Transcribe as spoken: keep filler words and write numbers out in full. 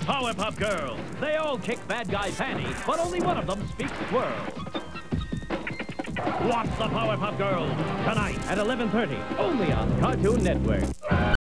Powerpuff Girls. They all kick bad guy panty, but only one of them speaks squirrel. Watch the Powerpuff Girls tonight at eleven thirty, only on Cartoon Network.